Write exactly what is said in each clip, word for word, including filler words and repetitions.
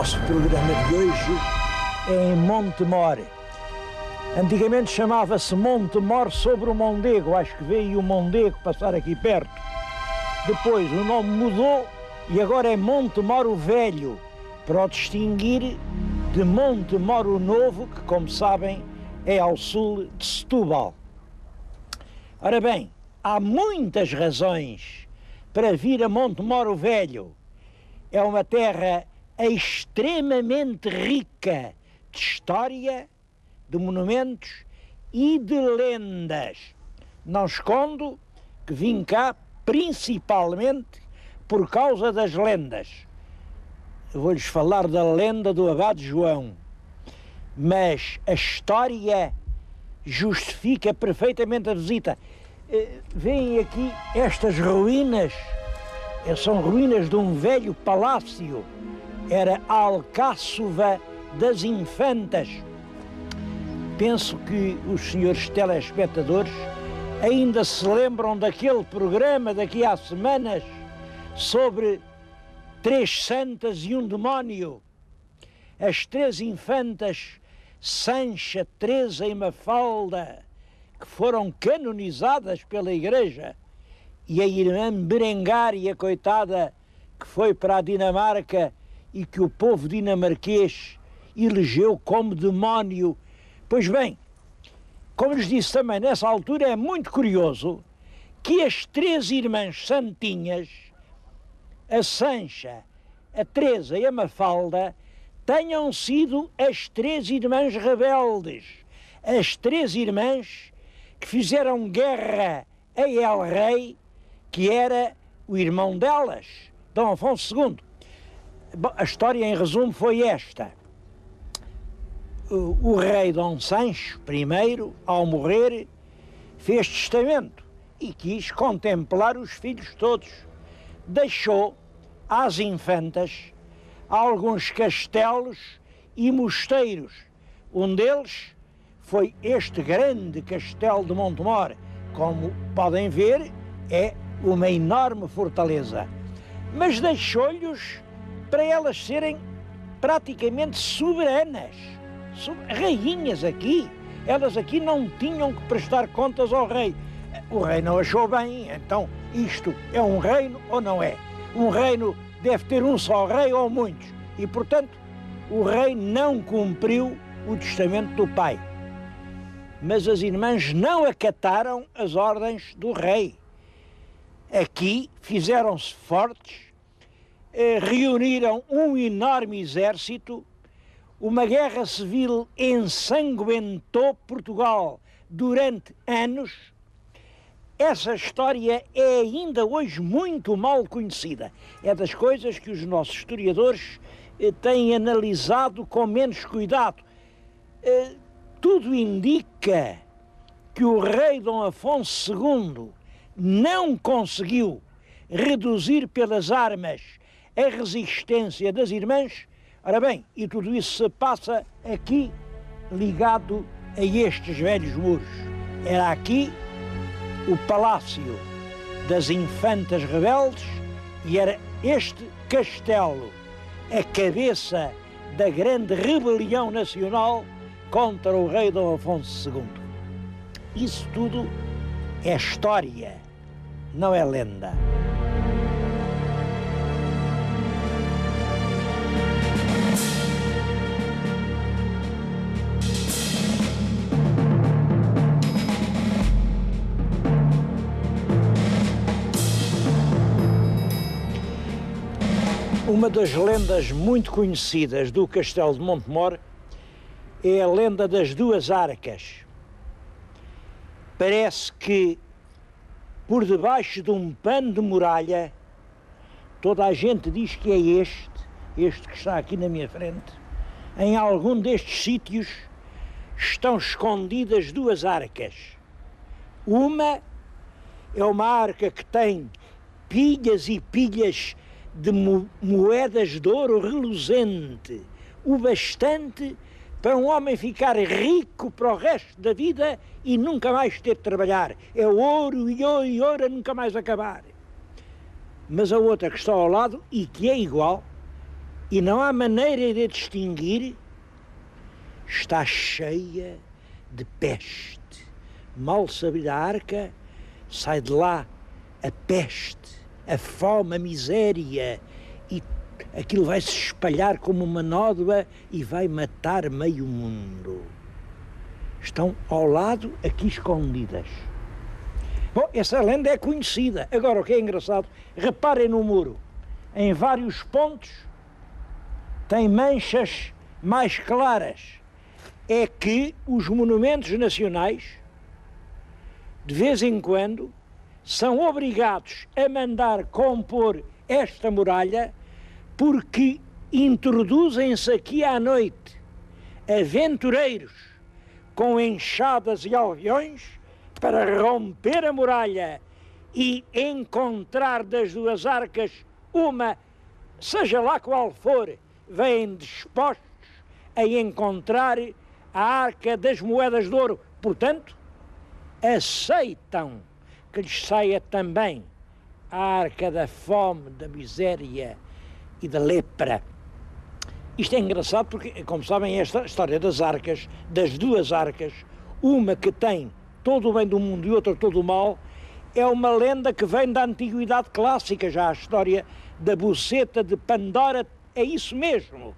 nosso programa de hoje é em Montemor. Antigamente chamava-se Montemor sobre o Mondego, acho que veio o Mondego passar aqui perto. Depois o nome mudou e agora é Montemor o Velho, para o distinguir de Montemor o Novo, que, como sabem, é ao sul de Setúbal. Ora bem, há muitas razões para vir a Montemor o Velho. É uma terra extremamente rica de história, de monumentos e de lendas. Não escondo que vim cá principalmente por causa das lendas. Eu vou-lhes falar da lenda do Abade João, mas a história justifica perfeitamente a visita. Vêm aqui estas ruínas, são ruínas de um velho palácio, era a Alcáçova das Infantas. Penso que os senhores telespectadores ainda se lembram daquele programa daqui há semanas sobre três santas e um demónio. As três infantas, Sancha, Teresa e Mafalda, que foram canonizadas pela Igreja, e a irmã Berengária, coitada, que foi para a Dinamarca e que o povo dinamarquês elegeu como demónio. Pois bem, como lhes disse também, nessa altura é muito curioso que as três irmãs santinhas, a Sancha, a Teresa e a Mafalda, tenham sido as três irmãs rebeldes, as três irmãs que fizeram guerra a El Rei, que era o irmão delas, Dom Afonso segundo. Bom, a história em resumo foi esta. O, o rei Dom Sancho I, ao morrer, fez testamento e quis contemplar os filhos todos. Deixou às infantas alguns castelos e mosteiros. Um deles foi este grande castelo de Montemor. Como podem ver, é uma enorme fortaleza. Mas deixou-lhes para elas serem praticamente soberanas, rainhas aqui. Elas aqui não tinham que prestar contas ao rei. O rei não achou bem, então isto é um reino ou não é? Um reino deve ter um só rei ou muitos. E, portanto, o rei não cumpriu o testamento do pai. Mas as irmãs não acataram as ordens do rei. Aqui fizeram-se fortes, eh, reuniram um enorme exército, uma guerra civil ensanguentou Portugal durante anos. Essa história é ainda hoje muito mal conhecida. É das coisas que os nossos historiadores eh, têm analisado com menos cuidado. Eh, tudo indica que o rei Dom Afonso segundo não conseguiu reduzir pelas armas a resistência das irmãs. Ora bem, e tudo isso se passa aqui ligado a estes velhos muros. Era aqui o Palácio das Infantas Rebeldes e era este castelo a cabeça da grande rebelião nacional contra o rei Dom Afonso segundo. Isso tudo é história, não é lenda. Uma das lendas muito conhecidas do Castelo de Montemor é a lenda das duas arcas. Parece que por debaixo de um pano de muralha, toda a gente diz que é este, este que está aqui na minha frente, em algum destes sítios estão escondidas duas arcas. Uma é uma arca que tem pilhas e pilhas de mo moedas de ouro reluzente, o bastante para um homem ficar rico para o resto da vida e nunca mais ter de trabalhar. É ouro e ouro e ouro a nunca mais acabar. Mas a outra que está ao lado, e que é igual, e não há maneira de distinguir, está cheia de peste. Mal se abrir a arca, sai de lá a peste, a fome, a miséria, e aquilo vai se espalhar como uma nódoa e vai matar meio mundo. Estão ao lado, aqui escondidas. Bom, essa lenda é conhecida. Agora, o que é engraçado, reparem no muro. Em vários pontos tem manchas mais claras. É que os monumentos nacionais, de vez em quando, são obrigados a mandar compor esta muralha porque introduzem-se aqui à noite aventureiros com enxadas e alveões para romper a muralha e encontrar das duas arcas uma, seja lá qual for, vêm dispostos a encontrar a arca das moedas de ouro. Portanto, aceitam que lhes saia também a arca da fome, da miséria e da lepra. Isto é engraçado porque, como sabem, esta história das arcas, das duas arcas, uma que tem todo o bem do mundo e outra todo o mal, é uma lenda que vem da antiguidade clássica. Já a história da buceta de Pandora é isso mesmo.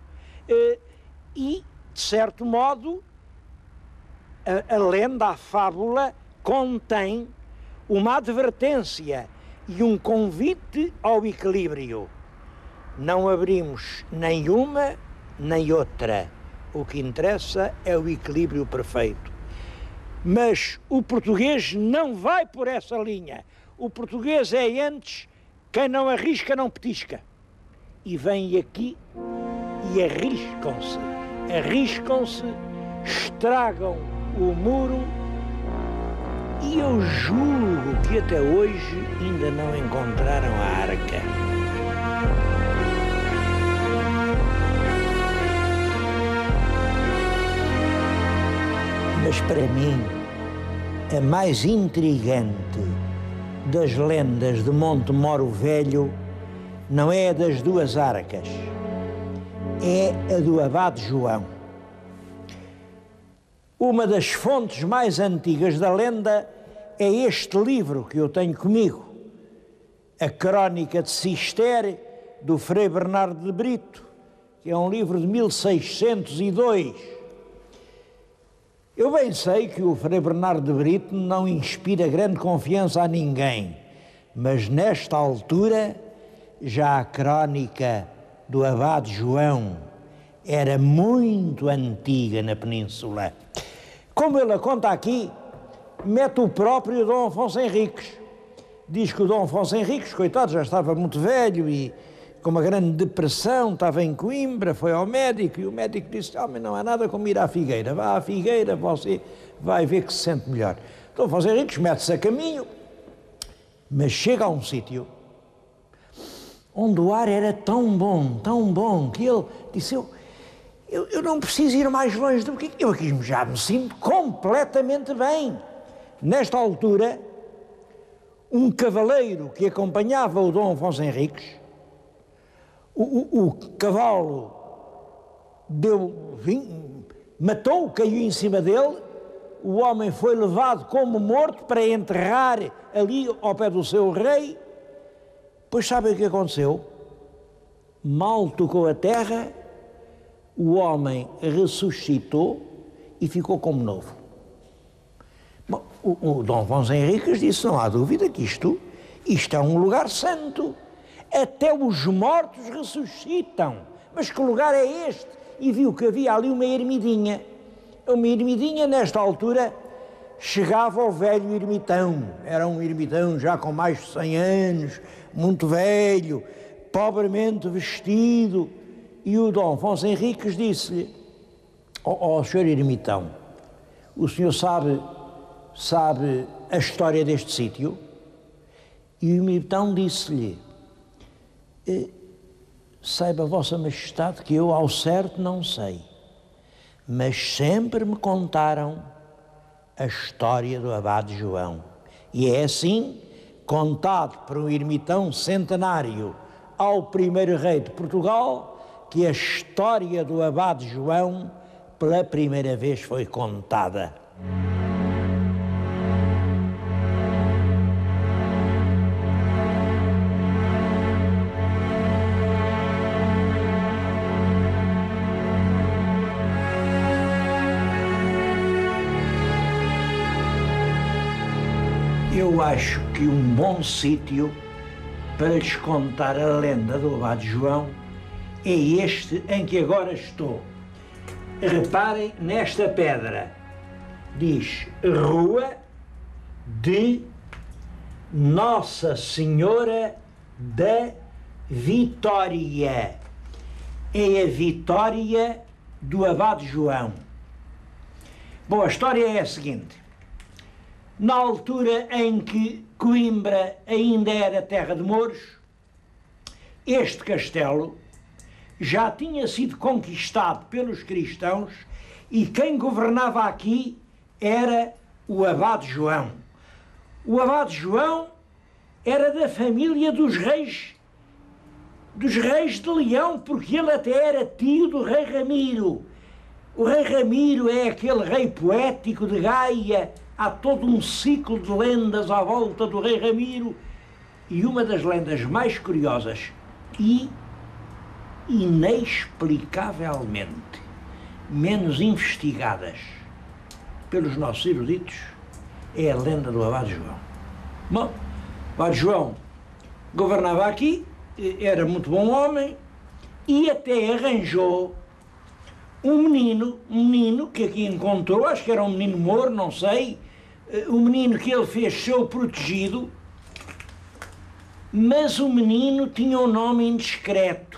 E, de certo modo, a, a lenda, a fábula, contém uma advertência e um convite ao equilíbrio. Não abrimos nem uma nem outra. O que interessa é o equilíbrio perfeito. Mas o português não vai por essa linha. O português é antes quem não arrisca não petisca. E vêm aqui e arriscam-se. Arriscam-se, estragam o muro e eu julgo que até hoje ainda não encontraram a arca. Mas para mim, a mais intrigante das lendas de Montemoro Velho não é a das duas arcas, é a do Abade João. Uma das fontes mais antigas da lenda é este livro que eu tenho comigo, a Crónica de Cister, do Frei Bernardo de Brito, que é um livro de mil seiscentos e dois. Eu bem sei que o Frei Bernardo de Brito não inspira grande confiança a ninguém, mas nesta altura já a crónica do Abade João era muito antiga na Península. Como ele a conta aqui, mete o próprio Dom Afonso Henriques. Diz que o Dom Afonso Henriques, coitado, já estava muito velho e com uma grande depressão, estava em Coimbra, foi ao médico e o médico disse: "Ah, mas não há nada como ir à Figueira, vá à Figueira, você vai ver que se sente melhor." Dom Afonso Henriques mete-se a caminho, mas chega a um sítio onde o ar era tão bom, tão bom, que ele disse: eu, eu, eu não preciso ir mais longe do que eu aqui já me sinto completamente bem. Nesta altura, um cavaleiro que acompanhava o Dom Afonso Henriques, O, o, o cavalo deu, vim, matou, caiu em cima dele, o homem foi levado como morto para enterrar ali ao pé do seu rei. Pois sabem o que aconteceu? Mal tocou a terra, o homem ressuscitou e ficou como novo. Bom, o, o Dom Afonso Henriques disse: "Não há dúvida que isto, isto é um lugar santo. Até os mortos ressuscitam. Mas que lugar é este?" E viu que havia ali uma ermidinha. Uma ermidinha, nesta altura, chegava ao velho ermitão. Era um ermitão já com mais de cem anos, muito velho, pobremente vestido. E o Dom Afonso Henriques disse-lhe: "Ó oh, senhor ermitão, o senhor sabe, sabe a história deste sítio?" E o ermitão disse-lhe: "Saiba Vossa Majestade que eu ao certo não sei, mas sempre me contaram a história do Abade João. E é assim, contado por um ermitão centenário ao primeiro rei de Portugal, que a história do Abade João pela primeira vez foi contada. Eu acho que um bom sítio para lhes contar a lenda do Abade João é este em que agora estou. Reparem nesta pedra. Diz Rua de Nossa Senhora da Vitória. É a Vitória do Abade João. Bom, a história é a seguinte. Na altura em que Coimbra ainda era terra de mouros, este castelo já tinha sido conquistado pelos cristãos e quem governava aqui era o Abade João. O Abade João era da família dos reis, dos reis de Leão, porque ele até era tio do rei Ramiro. O rei Ramiro é aquele rei poético de Gaia. Há todo um ciclo de lendas à volta do rei Ramiro e uma das lendas mais curiosas e inexplicavelmente menos investigadas pelos nossos eruditos é a lenda do Abade João. Bom, o Abade João governava aqui, era muito bom homem e até arranjou um menino, um menino que aqui encontrou, acho que era um menino mouro, não sei, o menino que ele fez seu protegido, mas o menino tinha um nome indiscreto.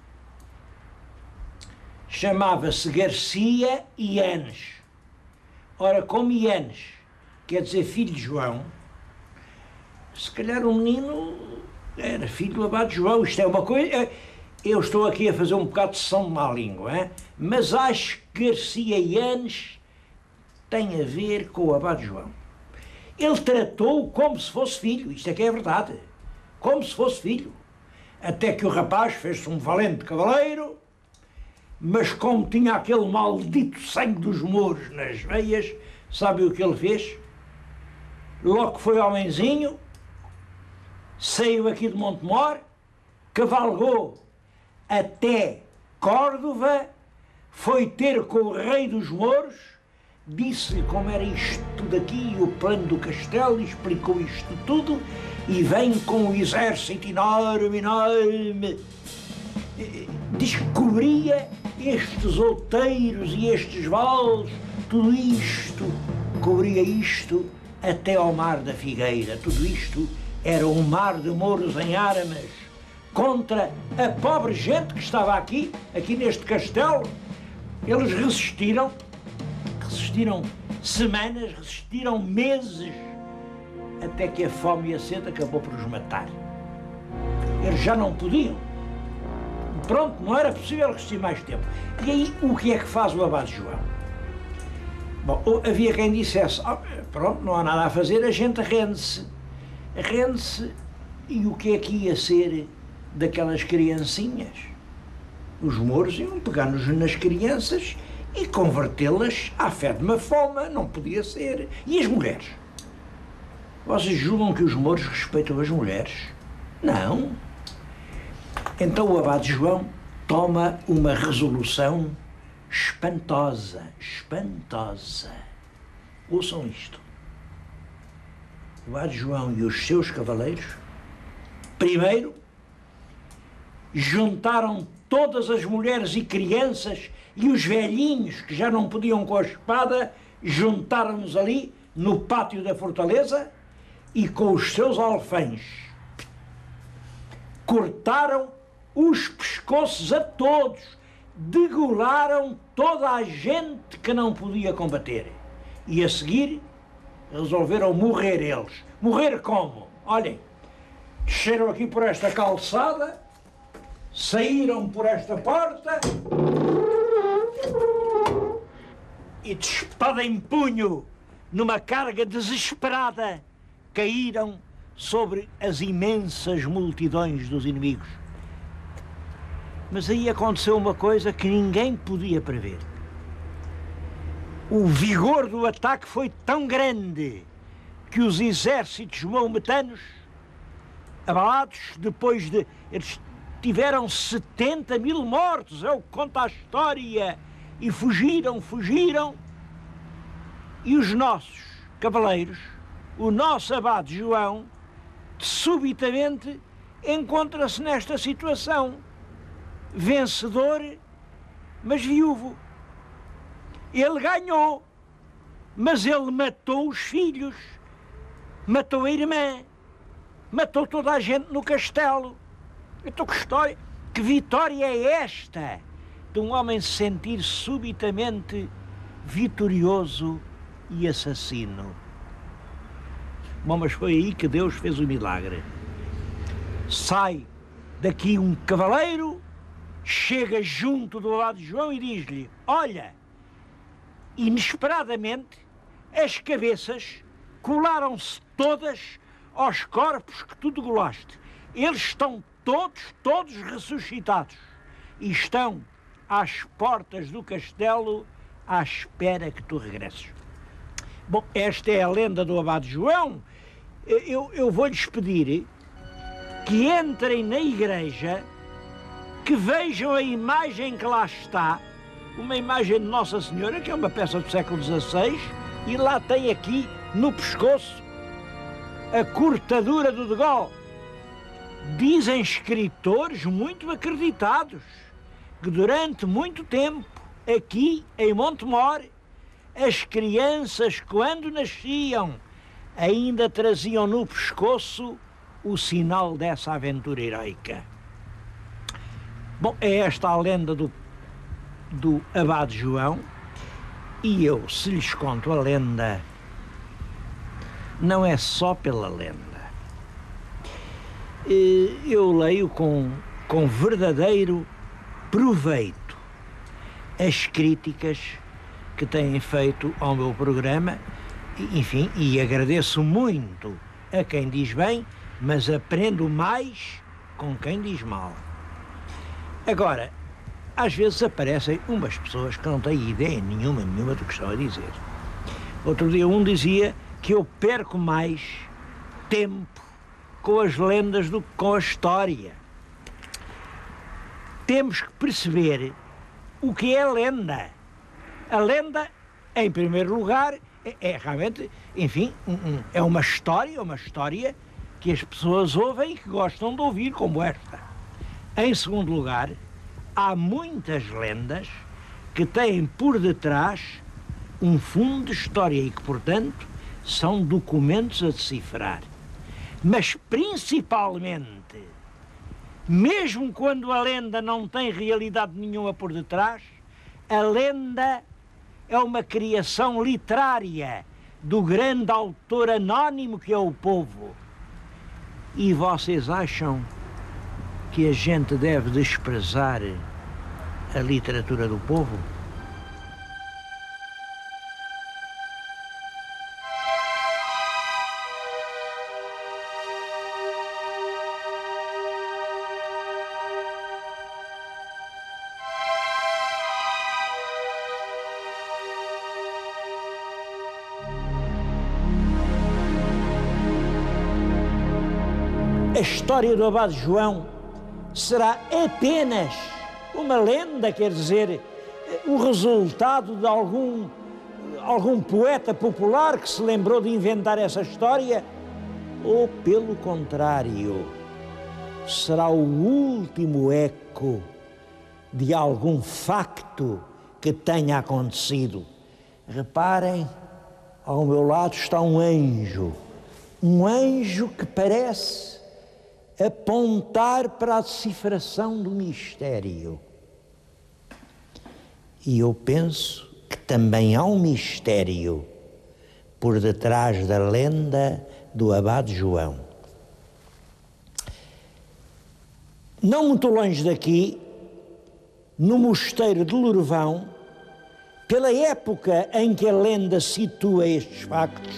Chamava-se Garcia Ianes. Ora, como Ianes quer dizer filho de João, se calhar o menino era filho do Abade João. Isto é uma coisa... Eu estou aqui a fazer um bocado de sessão de má língua, hein? Mas acho que Garcia Ianes tem a ver com o Abade João. Ele tratou-o como se fosse filho, isto é que é verdade, como se fosse filho. Até que o rapaz fez-se um valente cavaleiro, mas como tinha aquele maldito sangue dos mouros nas veias, sabe o que ele fez? Logo que foi homenzinho, saiu aqui de Montemor, cavalgou até Córdoba, foi ter com o rei dos mouros, disse-lhe como era isto tudo aqui, o plano do castelo, explicou isto tudo, e vem com o exército enorme, enorme, descobria estes outeiros e estes vales, tudo isto, cobria isto até ao mar da Figueira, tudo isto era um mar de mouros em armas, contra a pobre gente que estava aqui, aqui neste castelo. Eles resistiram, resistiram semanas, resistiram meses, até que a fome e a sede acabou por os matar. Eles já não podiam. Pronto, não era possível resistir mais tempo. E aí, o que é que faz o Abade João? Bom, havia quem dissesse, oh, pronto, não há nada a fazer, a gente rende-se. Rende-se, e o que é que ia ser daquelas criancinhas? Os mouros iam pegar-nos nas crianças e convertê-las à fé de Mafoma, não podia ser. E as mulheres? Vocês julgam que os mouros respeitam as mulheres? Não. Então o Abade João toma uma resolução espantosa, espantosa. Ouçam isto. O Abade João e os seus cavaleiros, primeiro, juntaram todas as mulheres e crianças e os velhinhos que já não podiam com a espada, juntaram-nos ali no pátio da fortaleza e com os seus alfães cortaram os pescoços a todos, degolaram toda a gente que não podia combater. E a seguir resolveram morrer eles. Morrer como? Olhem, desceram aqui por esta calçada, saíram por esta porta e de espada em punho, numa carga desesperada, caíram sobre as imensas multidões dos inimigos. Mas aí aconteceu uma coisa que ninguém podia prever. O vigor do ataque foi tão grande que os exércitos maometanos, abalados, depois de... Eles tiveram setenta mil mortos, é o que conta a história, e fugiram, fugiram. E os nossos cavaleiros, o nosso abade João, subitamente encontra-se nesta situação, vencedor, mas viúvo. Ele ganhou, mas ele matou os filhos, matou a irmã, matou toda a gente no castelo. Então que história, que vitória é esta de um homem se sentir subitamente vitorioso e assassino? Bom, mas foi aí que Deus fez o milagre. Sai daqui um cavaleiro, chega junto do lado de João e diz-lhe: olha, inesperadamente as cabeças colaram-se todas aos corpos que tu degolaste. Eles estão todos, todos ressuscitados e estão às portas do castelo à espera que tu regresses. Bom, esta é a lenda do abade João. Eu, eu vou-lhes pedir que entrem na igreja, que vejam a imagem que lá está, uma imagem de Nossa Senhora, que é uma peça do século dezasseis, e lá tem aqui no pescoço a cortadura do de Gaulle. Dizem escritores muito acreditados que durante muito tempo, aqui em Montemor, as crianças, quando nasciam, ainda traziam no pescoço o sinal dessa aventura heroica. Bom, é esta a lenda do, do abade João, e eu, se lhes conto a lenda, não é só pela lenda. Eu leio com, com verdadeiro proveito as críticas que têm feito ao meu programa, enfim, e agradeço muito a quem diz bem, mas aprendo mais com quem diz mal. Agora, às vezes aparecem umas pessoas que não têm ideia nenhuma, nenhuma do que estão a dizer. Outro dia um dizia que eu perco mais tempo com as lendas do que com a história. Temos que perceber o que é lenda. A lenda, em primeiro lugar, é, é realmente, enfim, um, um, é uma história, uma história que as pessoas ouvem e que gostam de ouvir, como esta. Em segundo lugar, há muitas lendas que têm por detrás um fundo de história e que, portanto, são documentos a decifrar. Mas, principalmente, mesmo quando a lenda não tem realidade nenhuma por detrás, a lenda é uma criação literária do grande autor anónimo que é o povo. E vocês acham que a gente deve desprezar a literatura do povo? A história do abade João será apenas uma lenda, quer dizer, o resultado de algum, algum poeta popular que se lembrou de inventar essa história? Ou, pelo contrário, será o último eco de algum facto que tenha acontecido? Reparem, ao meu lado está um anjo, um anjo que parece apontar para a decifração do mistério. E eu penso que também há um mistério por detrás da lenda do abade João. Não muito longe daqui, no mosteiro de Lourvão, pela época em que a lenda situa estes factos,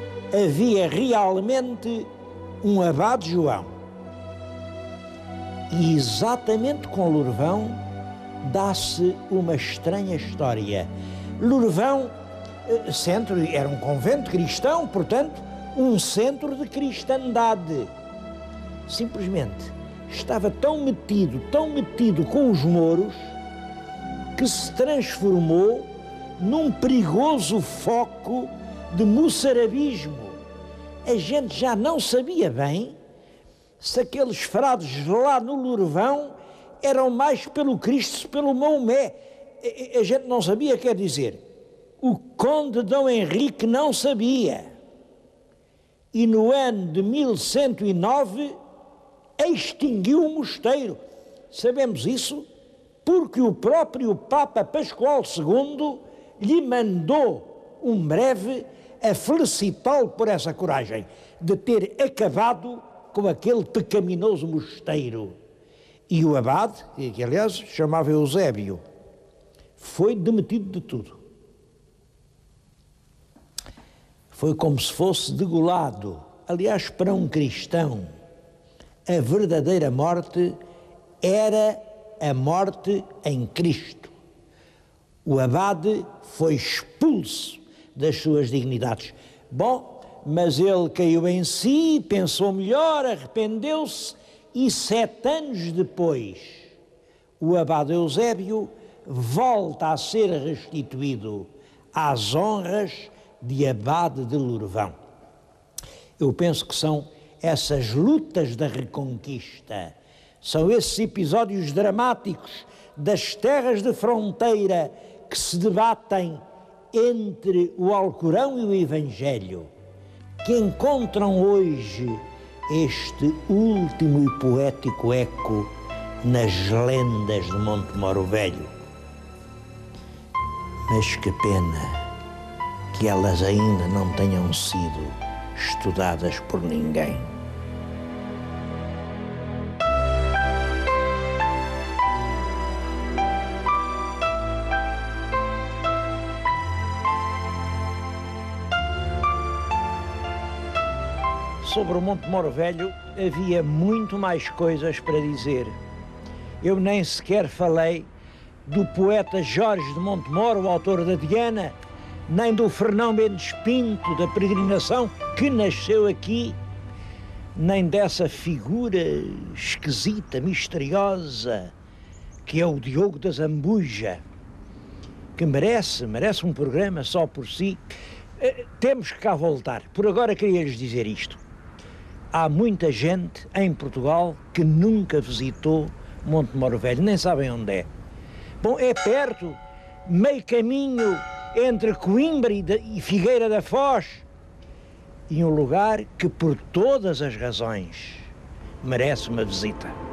havia realmente um abade João. E exatamente com Lourvão dá-se uma estranha história. Lourvão, centro, era um convento cristão, portanto, um centro de cristandade. Simplesmente estava tão metido, tão metido com os mouros, que se transformou num perigoso foco de moçarabismo. A gente já não sabia bem se aqueles frades lá no Lourvão eram mais pelo Cristo, pelo Maomé. A gente não sabia, quer dizer, o conde Dom Henrique não sabia. E no ano de mil cento e nove extinguiu o mosteiro. Sabemos isso porque o próprio Papa Pascoal segundo lhe mandou um breve a felicitá-lo por essa coragem de ter acabado com aquele pecaminoso mosteiro. E o abade, que aliás chamava Eusébio, foi demitido de tudo. Foi como se fosse degolado. Aliás, para um cristão, a verdadeira morte era a morte em Cristo. O abade foi expulso das suas dignidades. Bom, mas ele caiu em si, pensou melhor, arrependeu-se e sete anos depois o abade Eusébio volta a ser restituído às honras de abade de Lourvão. Eu penso que são essas lutas da Reconquista, são esses episódios dramáticos das terras de fronteira que se debatem entre o Alcorão e o Evangelho, que encontram hoje este último e poético eco nas lendas de Montemoro Velho. Mas que pena que elas ainda não tenham sido estudadas por ninguém. Sobre o Montemoro Velho havia muito mais coisas para dizer. Eu nem sequer falei do poeta Jorge de Montemoro, o autor da Diana, nem do Fernão Mendes Pinto, da Peregrinação, que nasceu aqui, nem dessa figura esquisita, misteriosa, que é o Diogo da Zambuja, que merece, merece um programa só por si. Temos que cá voltar. Por agora queria-lhes dizer isto. Há muita gente em Portugal que nunca visitou Montemoro Velho, nem sabem onde é. Bom, é perto, meio caminho entre Coimbra e Figueira da Foz, e um lugar que, por todas as razões, merece uma visita.